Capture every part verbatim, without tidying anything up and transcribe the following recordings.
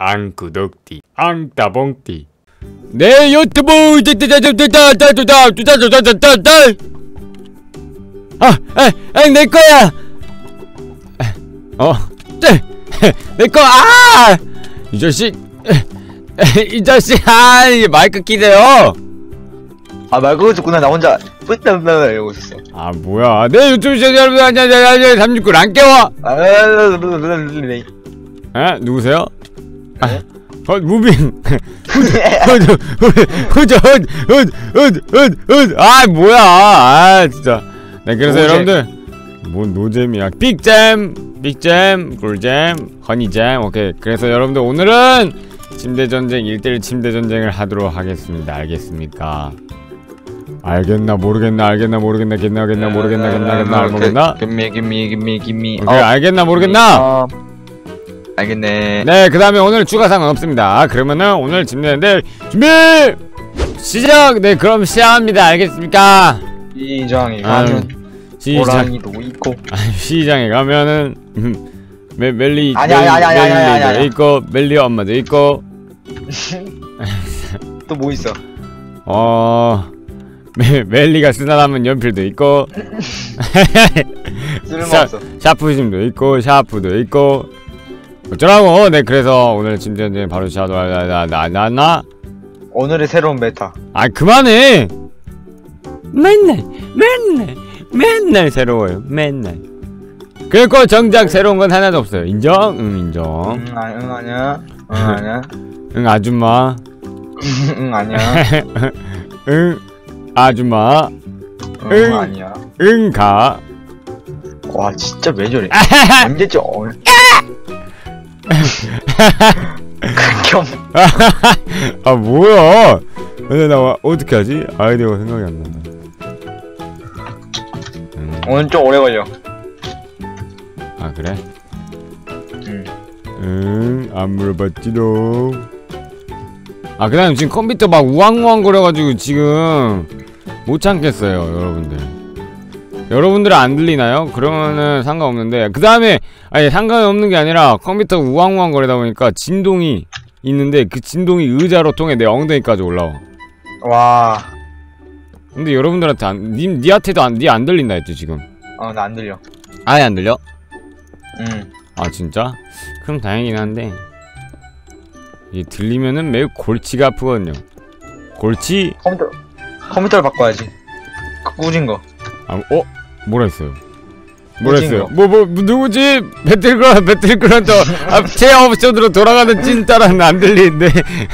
앙구독띠 앙따봉띠 내 유튜브 아, 아, 내 거야. 어, 내 거. 아, 이 자식, 이 자식, 아, 이게 마이크 끼세요. 아, 마이크 듣구나. 나 혼자 뿌듯하다 이러고 있었어. 아, 뭐야? 내 유튜브 시청자 여러분, 안녕하세요. 삼십구 안 깨워. 아, 에? 누구세요? 아, 어, 무빙. 후드, 후드, 후드, 후드, 후드, 후드, 후드, 후드. 아, 뭐야? 아, 진짜. 네, 그래서 노잼. 여러분들, 뭔 노잼이야? 빅잼, 빅잼, 꿀잼, 허니잼. 오케이. 그래서 여러분들 오늘은 침대 전쟁 일 대일 침대 전쟁을 하도록 하겠습니다. 알겠습니까? 알겠나 모르겠나 알겠나 모르겠나 겠나 겠나 모르겠나 겠나 겠나 모르겠나 김미 김미 김미 김미 오케이 알겠나 모르겠나 알겠네. 네, 그 다음에 오늘 추가사항은 없습니다. 그러면은 오늘 집내는데 준비 시작. 네, 그럼 시작합니다. 알겠습니까? 시장에 가면 호랑이도 있고 시장에 가면은 멜 멜리 아니 아니 아니 아니 아니 아니 있고 멜리 엄마도 있고 또 뭐 있어? 어 멜 멜리가 쓰다 남은 연필도 있고 쓸모없어. 샤프심도 있고 샤프도 있고 어쩌라고. 네, 그래서 오늘 침대전쟁 바로 시작하도록 나나나 오늘의 새로운 메타. 아, 그만해. 맨날 맨날 맨날 새로워요. 맨날. 그리고 정작 새로운 건 하나도 없어요. 인정? 응, 인정. 응, 아, 응 아니야. 응 아니야. 응, 아줌마. 응 아니야. 응, 아줌마. 응, 응 아니야. 응, 가. 와, 진짜 왜 저래? 언제지? 어. 극혐. 아, 뭐야? 근데 나 어떻게 하지? 아이디어가 생각이 안 난다. 음. 오늘 좀 오래 걸려. 아, 그래? 응. 응, 안 물어봤지롱. 아, 그 다음에 지금 컴퓨터 막 우왕우왕 거려가지고 지금 못 참겠어요, 여러분들. 여러분들은 안 들리나요? 그러면은 상관없는데, 그 다음에 아니 상관이 없는 게 아니라 컴퓨터 우왕우왕 거리다 보니까 진동이 있는데 그 진동이 의자로 통해 내 엉덩이까지 올라와. 와. 근데 여러분들한테 안, 니, 니한테도 안, 니 안 들린다 했지 지금? 어, 나 안 들려. 아예 안 들려? 응. 아, 진짜? 그럼 다행이긴 한데 이게 들리면은 매우 골치가 아프거든요. 골치? 컴퓨터 컴퓨터를 바꿔야지. 꾸진 거. 아, 어? 뭐라 했어요? 뭐라 꾸진 했어요? 거. 뭐, 뭐, 누구지? 배틀그라운드, 배틀그라운드 아, 제 옵션으로 돌아가는 찐따라는 안 들리는데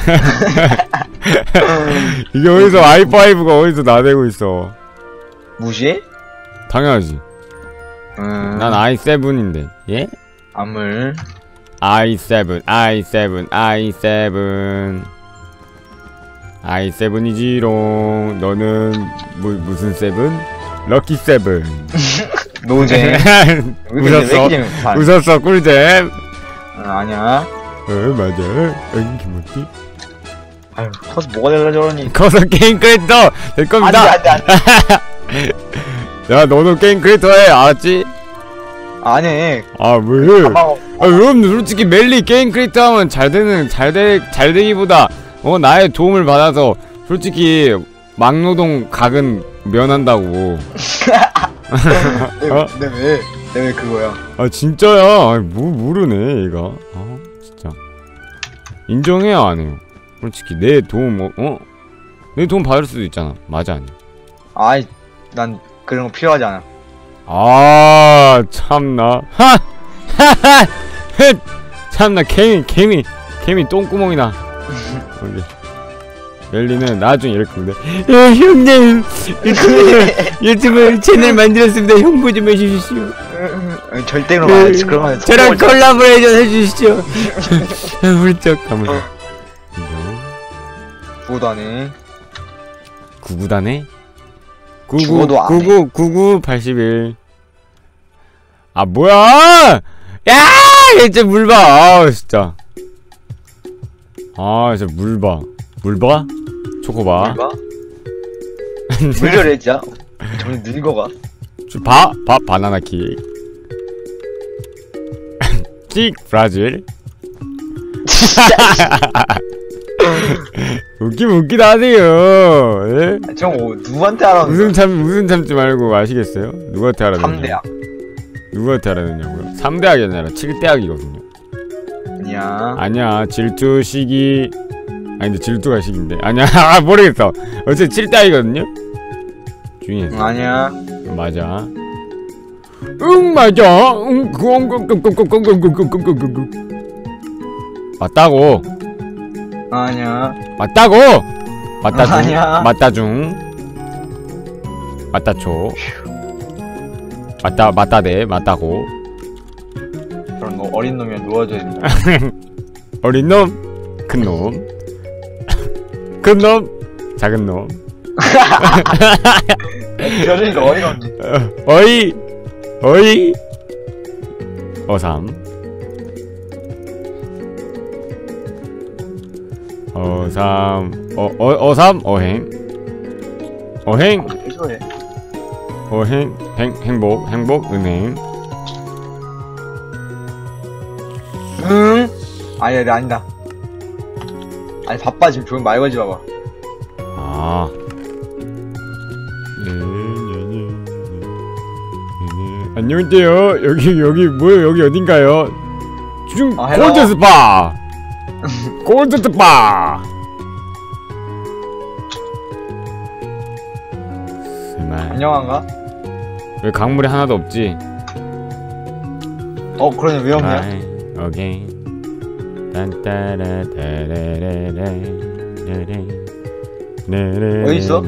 이게 어디서 아이파이브가 어디서 나대고 있어. 무시해? 당연하지. 음. 난 아이 세븐인데. 예? 암을 아이 세븐, 아이 세븐, 아이 세븐 아이 세븐이지롱. 너는 뭐, 무슨 세븐? 럭키 세븐. 노잼. 웃었어. 웃었어. 꿀잼. 응, 아니야. 어, 맞아. 응, 김어띠. 아유, 커서 뭐가 될라 저러니. 커서 게임 크리에이터 될 겁니다. 안돼 안돼 안돼. 야, 너도 게임 크리에이터 해. 알았지? 아니. 아, 왜? 아, 여러분들 솔직히 멜리 게임 크리에이터 하면 잘 되는, 잘 되, 잘 되기보다 어, 나의 도움을 받아서 솔직히 막노동 각은 면한다고. 어? 내 왜? 내 왜 그거야? 아, 진짜야. 아니, 뭐 모르네 얘가. 아, 진짜. 인정해요, 안 해요? 솔직히 내 도움 어? 어? 내 도움 받을 수도 있잖아. 맞아, 아니야? 아이, 난 그런 거 필요하지 않아. 아, 참나. 하! 하하! 헷! 참나. 개미, 개미, 개미 똥구멍이나. 오케이. 멜리는 나중에 이렇게 근데 어, 형님 유튜브 유튜브 채널 만들었습니다. 홍보 좀 해주십시오. 절대 그런 거 안 해. 그런 거 안 해. 저랑 콜라보레이션 해주시죠. 훌쩍 가면 구구도 안 해. 구구다네? 죽어도 안 해. 구구 구구 팔십일. 아, 뭐야? 야! 진짜 물 봐. 아, 진짜. 아, 진짜 물 봐. 물 봐? 초코 봐. 물 봐? 왜 저래 진짜? 점점 늙어가. 바, 바, 바나나 킥. 킥 브라질. 웃기면 웃기다 하세요. 예? 저 뭐, 누구한테 알았는데? 웃음 참 웃음 참지 말고 아시겠어요? 누구한테 알았느냐? 삼 대야. 누구한테 알았느냐고요? 삼 대학이 아니라 칠 대학이거든요. 아니야. 아니야, 질투 시기. 아니 근데 질투가 시기인데. 아니야, 아, 모르겠어. 어쨌든 칠 대학이거든요. 조용히 해. 응, 아니야. 맞아. 응 맞아. 응 꽁꽁꽁꽁꽁꽁꽁꽁꽁꽁꽁꽁 맞다고. 아니야. 맞다고. 맞다 중. 아니야. 맞다 중. 맞다 초. 맞다 맞다 대 맞다고. 그럼 너 어린 놈이야 누워줘야 돼. 어린 놈, 큰 놈, 큰 놈, 작은 놈. 그러니까 어이가 없지. 어이, 어이, 어삼, 어삼, 어, 어, 어삼, 어행, 어행, 해소해. 어행, 행, 행복, 행복, 은행. 응? 아니야, 내 아니다. 아니 바빠 지금 조용 말 걸지 마봐. 아. 안녕하세요. 여기 여기 뭐요? 여기 어딘가요? 중 아, 헬로. 골드 스파. 골드 스파. 정말. 안녕한가? 왜 강물이 하나도 없지? 어 그러네 왜 없냐? 아이, 오케이. 딴따라 따라라라. 어디 있어?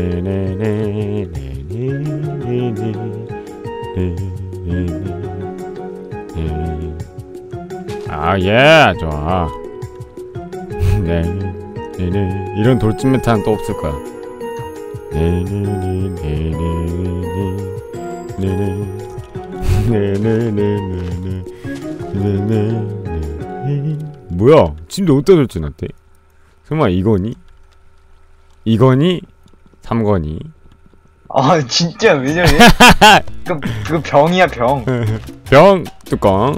아, 예, 좋아. 네, 네, 네. 이런 돌진 메타는 또 없을 거야. 네, 네, 네, 네, 네, 네, 네, 네, 네, 네, 네, 네. 뭐야? 지금도 어디다 돌진했대? 설마 이거니? 이거니? 삼거니? 아 진짜 왜 저래? 그, 그거 병이야 병. 병 뚜껑.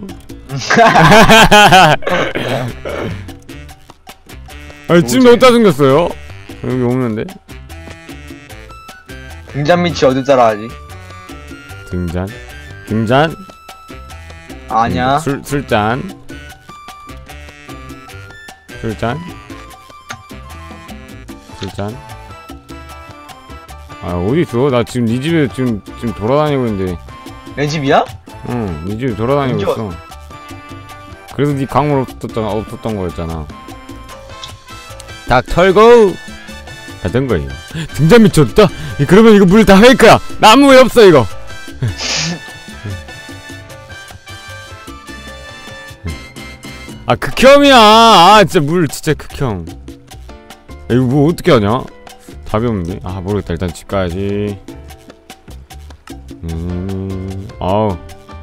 아니 지금 어디다 숨겼어요? 여기 없는데? 등잔 밑이 어디 따라 하지? 등잔? 등잔? 아니야. 술, 술잔? 술잔? 술잔? 아 어디있어? 나 지금 네 집에 지금 지금 돌아다니고 있는데. 내 집이야? 응, 네 집에 돌아다니고 언제 있어. 그래서 네 강물 없었던 없었던 거였잖아. 닭 털고 하던 거예요. 등잔 밑이 어딨다? 그러면 이거 물 다 페이크야. 나 아무 왜 없어 이거. 아 극혐이야. 아 진짜 물 진짜 극혐. 이거 뭐 어떻게 하냐? 답이 없는데? 아 모르겠다. 일단 집 가야지. 음, 아우.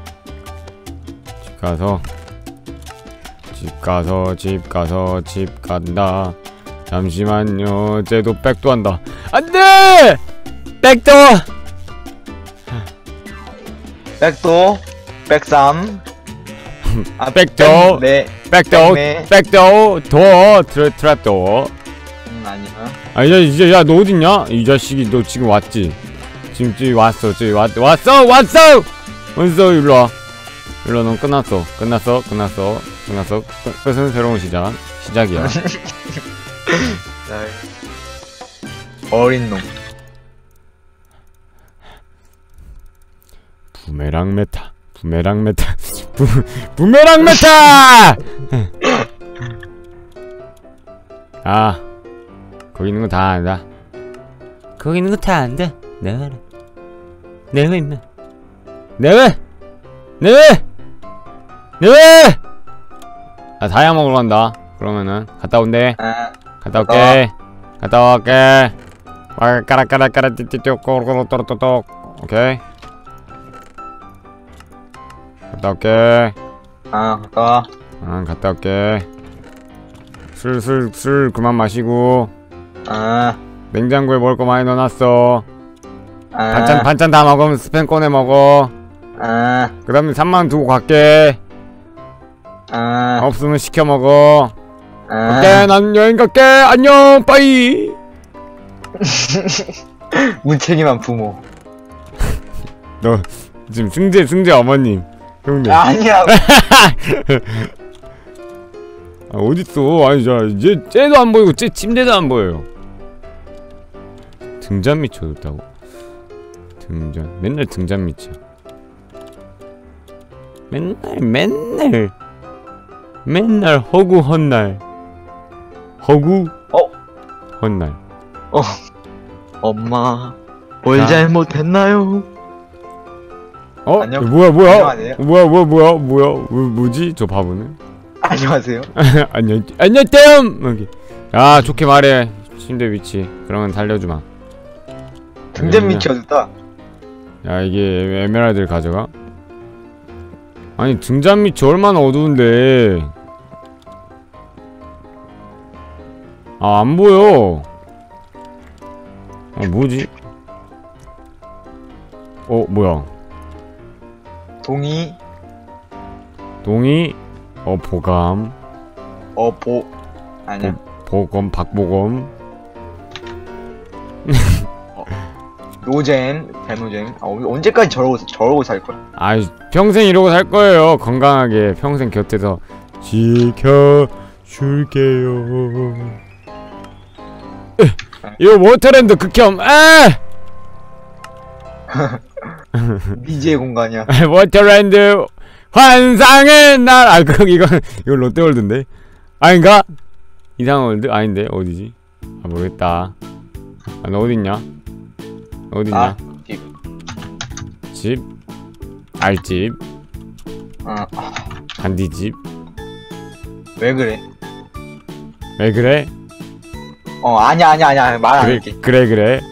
집 가서 집 가서 집 가서 집 간다. 잠시만요. 쟤도 백도 한다. 안돼! 백도! 백도 백삼. 아 백도 네. 백도 백매. 백도 도어 트랩 트랩도. 음 아니야. 아 야 이제 야 너 어딨냐? 이 자식이 너 지금 왔지? 지금 저기 왔어. 저기 왔 왔어 왔어 왔어. 일로 와. 일로 와. 넌 끝났어. 끝났어. 끝났어. 끝났어. 끝, 끝은 새로운 시작. 시작이야. 어린 놈. 부메랑 메타. 부메랑 메타. 부 부메랑 메타. 아 거기 있는 거 다 안다. 거기 있는 거 다 안다. 내가 내가 임마. 내가 내가 내가. 아 다이아 먹으러 간다. 그러면은 갔다 온대. 아 갔다 올게. 갔다 올게. 와 까라까라까라 띠띠띠 꼬르꼬르또또또. 오케이. 갔다 올게. 아 갔다 와. 응 갔다 올게. 술 술 술 그만 마시고. 아 냉장고에 먹을 거 많이 넣어놨어. 아 반찬 반찬 다 먹으면 스팸 꺼내 먹어. 아 그 다음에 삼만 원 두고 갈게. 아 없으면 시켜 먹어. 아. 오케이, 난 여행 갈게. 안녕, 빠이. 무책임한 부모. 너 지금 승재 승재 어머님 형님. 아니야. 아, 어딨어? 아니 저 쟤도 안 보이고 쟤 침대도 안 보여요. 등잔 밑쳐뒀다고? 등잔 맨날 등잔 밑이야. 맨날 맨날 맨날 허구 헛날 허구 어? 헛날. 어. 엄마 뭘 자. 잘못했나요? 어? 안녕? 뭐야 뭐야 안녕하세요. 뭐야 뭐야 뭐야 뭐야 뭐, 뭐지 저 바보는? 안녕하세요. 안녕 안녕 땜 여기. 야 좋게 말해. 침대 위치 그러면 달려주마. 등잔 밑이 어둡다. 야 이게 에메랄드를 가져가? 아니 등잔 밑이 얼마나 어두운데. 아 안보여. 아 뭐지? 어 뭐야 동이 동이 어 보감 어보 아니야. 보검 박보검 노잼 대노잼. 아, 언제까지 저러고 저러고 살 거야? 아이 평생 이러고 살 거예요. 건강하게 평생 곁에서 지켜줄게요. 이거 워터랜드 극혐. 에! 미지의 공간이야. 워터랜드 환상의 날. 아 그럼 이건 이건 롯데월드인데 아닌가? 이상월드 아닌데 어디지? 아 모르겠다. 아 너 어딨냐? 어딨냐? 아, 집. 집? 알집? 어, 아, 간디집? 왜 그래? 왜 그래? 어, 아니야, 아니야, 아니야. 말 안 그래 할게. 그래 그래.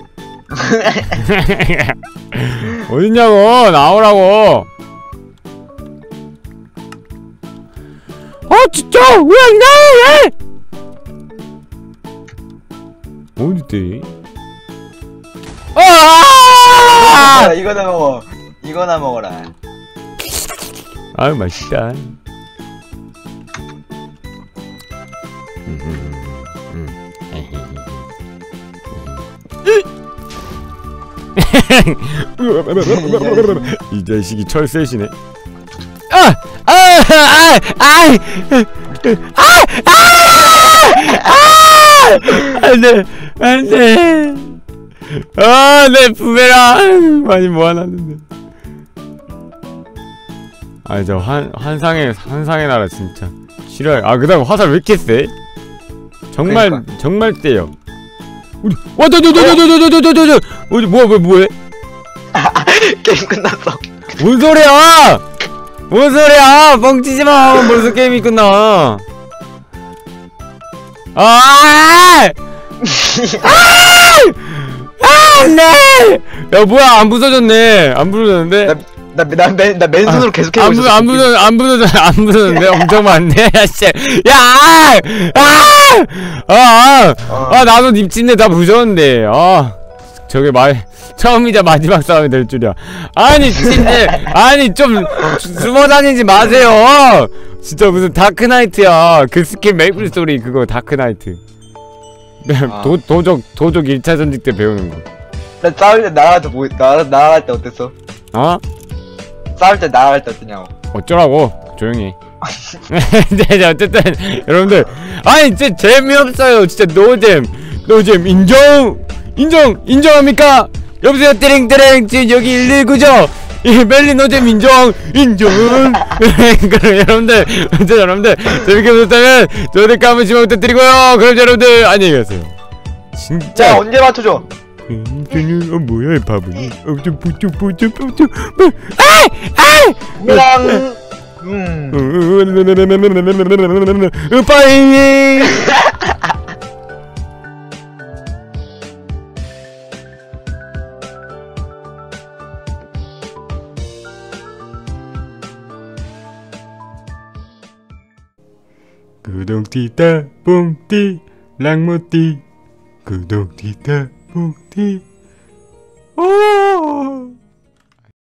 어딨냐고 나오라고. 아 진짜 왜 안 나와 왜? 어딨대? 아! 아, 이거나 먹어. 이거나 먹어라. 아유 맛있다. 이 자식이 철새시네. 아! 아! 아! 아! 아! 아! 안돼 안돼. 아, 내 부메랑 많이 모아놨는데. 아, 저 환 환상의 환상의 나라 진짜 싫어요. 아, 그다음 화살 왜 이렇게 세? 정말 그러니까. 정말 세요. 우리 와저저저저저저저저 어디 뭐야 뭐 뭐해? 게임 끝났어. 뭔 소리야? 뭔 소리야? 뻥치지 마. 벌써 게임이 끝나. 아! 아! 아, 네! 야, 뭐야, 안 부서졌네. 안 부서졌는데? 나, 나, 나, 맨, 나 맨손으로 계속 해보고 안 부, 있었어. 안 부서, 안 부서졌, 안 부서졌는데? 엄청 많네. 야, 씨. 야! 아! 아! 아! 어. 아, 나도 님 침대 다 부셨는데. 아. 저게 말, 처음이자 마지막 싸움이 될 줄이야. 아니, 침대. 아니, 좀, 숨어 다니지 마세요. 진짜 무슨 다크나이트야. 그 스킨 메이플 소리, 그거 다크나이트. 아. 도, 도적, 도적 일 차 전직 때 배우는 거. 나 싸울 때 날아갈 때 뭐, 나, 날아갈 때 어땠어? 어? 싸울 때 날아갈 때 어떠냐고. 어쩌라고? 조용히. 네, 어쨌든 여러분들, 아니 진짜 재미없어요. 진짜 노잼, 노잼 인정, 인정, 인정합니까? 여보세요, 띠링띠링. 지금 여기 일일구죠? 이 멜리 노잼 인정, 인정. 그럼 여러분들, 어쨌든 여러분들 재밌게 보셨다면 저희들 한번 지원 부탁드리고요. 그럼 여러분들 안녕히 계세요. 진짜. 야, 언제 맞춰줘? 음, 어 뭐야 이 바보니? 어좀 뿌쭈 뿌쭈 뿌쭈 아! 아! 우랑 음. 빠이. 구동띠따 뽕띠 랑모띠 구동띠따 뽕띠 오